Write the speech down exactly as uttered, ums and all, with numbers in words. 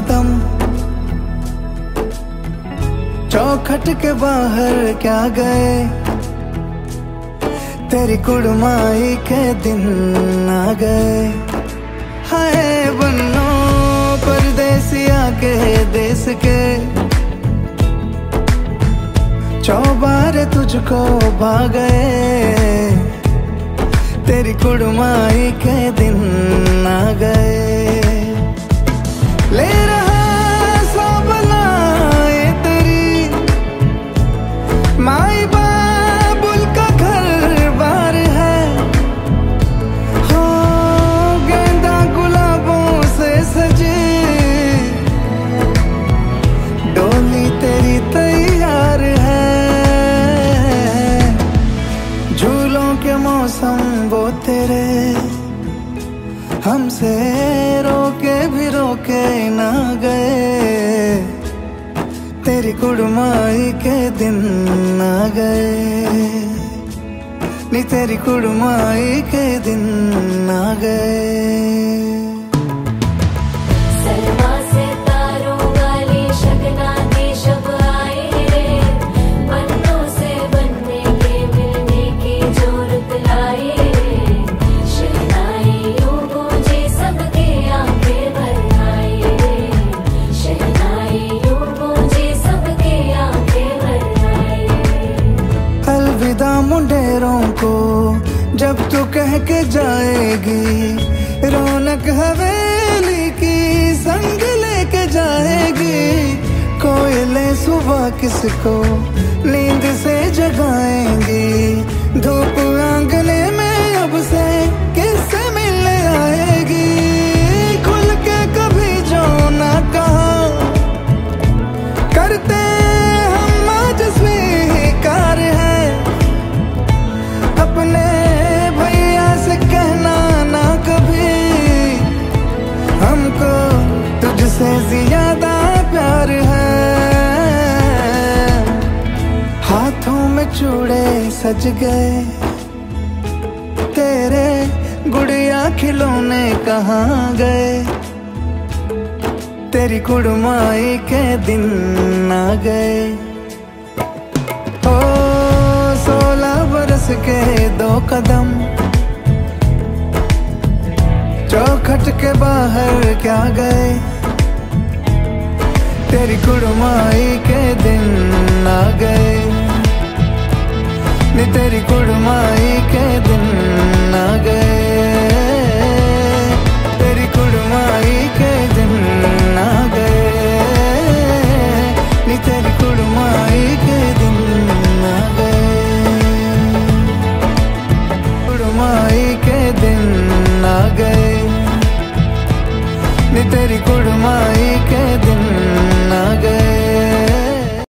कदम, चौखट के बाहर क्या गए, तेरी कुड़माई के दिन आ गए। हाय बन्नो परदेसिया के देश के, चौबारे तुझको भा गए, तेरी कुड़माई के दिन आ गए। ले रहा सब लाए तेरी माई बाबुल का घर बार है, हो गेंदा गुलाबों से सजी डोली तेरी तैयार है। झूलों के मौसम वो तेरे, हमसे रोके भी रोके ना गए, तेरी कुड़माई के दिन आ गए, नी तेरी कुड़माई के दिन आ गए। मुंडेरों को जब तू कह के जाएगी, रौनक हवेली की संग लेके जाएगी। कोयले सुबह किसको नींद से जगाएंगी, धूप आंगने में अब से किससे मिलने आएगी। खुल के कभी जो ना कहा करते हम आज स्वीकार है, अपने भैया से कहना ना कभी, हमको तुझसे ज्यादा प्यार है। हाथों में चूड़े सज गए, तेरे गुड़िया खिलौने कहाँ गए, तेरी कुड़माई के दिन आ गए। ओ सोलह बरस के दो कदम, चौखट के बाहर क्या गए, तेरी कुड़माई के दिन आ गए, नी तेरी कुड़माई के दिन आ गए, तेरी कुड़माई के दिन आ गए, नी तेरी कुड़माई के दिन आ गए, कुड़माई के दिन आ गए, नी तेरी कुड़माई के दिन आ गए।